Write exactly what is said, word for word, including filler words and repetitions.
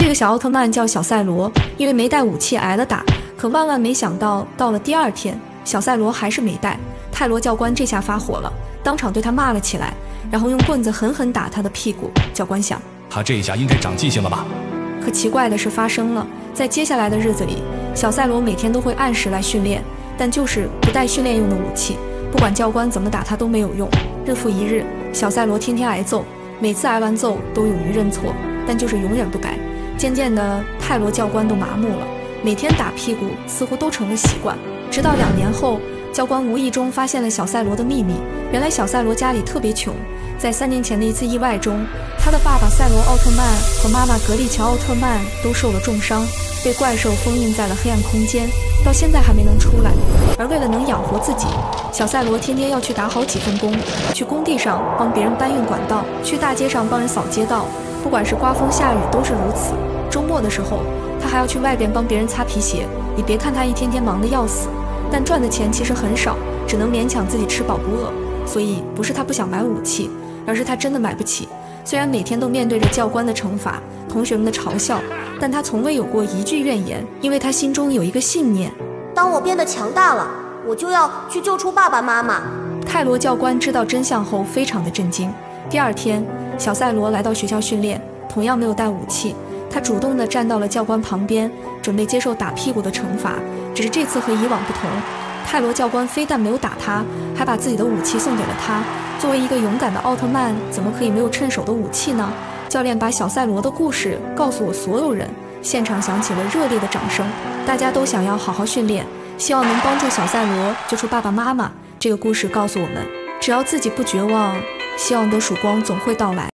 这个小奥特曼叫小赛罗，因为没带武器挨了打，可万万没想到，到了第二天，小赛罗还是没带。泰罗教官这下发火了，当场对他骂了起来，然后用棍子狠狠打他的屁股。教官想， 他这下应该长记性了吧？ 可奇怪的事发生了，在接下来的日子里，小赛罗每天都会按时来训练，但就是不带训练用的武器，不管教官怎么打他都没有用。日复一日，小赛罗天天挨揍，每次挨完揍都勇于认错，但就是永远不改。渐渐的，泰罗教官都麻木了，每天打屁股似乎都成了习惯。直到两年后，教官无意中发现了小赛罗的秘密。原来小赛罗家里特别穷，在三年前的一次意外中，他的爸爸赛罗奥特曼和妈妈格丽乔奥特曼都受了重伤，被怪兽封印在了黑暗空间，到现在还没能出来。而为了能养活自己，小赛罗天天要去打好几份工，去工地上帮别人搬运管道，去大街上帮人扫街道，不管是刮风下雨都是如此。周末的时候，他还要去外边帮别人擦皮鞋。你别看他一天天忙得要死，但赚的钱其实很少，只能勉强自己吃饱不饿。所以不是他不想买武器，而是他真的买不起。虽然每天都面对着教官的惩罚、同学们的嘲笑，但他从未有过一句怨言，因为他心中有一个信念： 当我变得强大了，我就要去救出爸爸妈妈。 泰罗教官知道真相后非常的震惊。第二天，小赛罗来到学校训练，同样没有带武器。他主动地站到了教官旁边，准备接受打屁股的惩罚。只是这次和以往不同，泰罗教官非但没有打他，还把自己的武器送给了他。作为一个勇敢的奥特曼，怎么可以没有趁手的武器呢？教练把小赛罗的故事告诉我所有人，现场响起了热烈的掌声。大家都想要好好训练，希望能帮助小赛罗救出爸爸妈妈。这个故事告诉我们，只要自己不绝望，希望的曙光总会到来。